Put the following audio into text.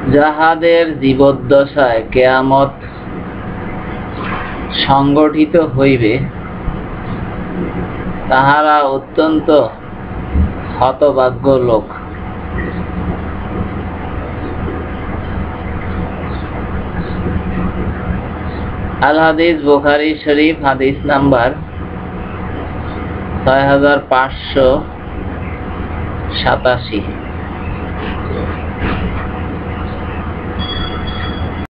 যাহাদের জীবদ্দশায় কিয়ামত সংগঠিত হইবে তাহারা অত্যন্ত হতভাগ্য লোক। আল হাদিস বুখারী শরীফ, হাদিস নাম্বার 6587।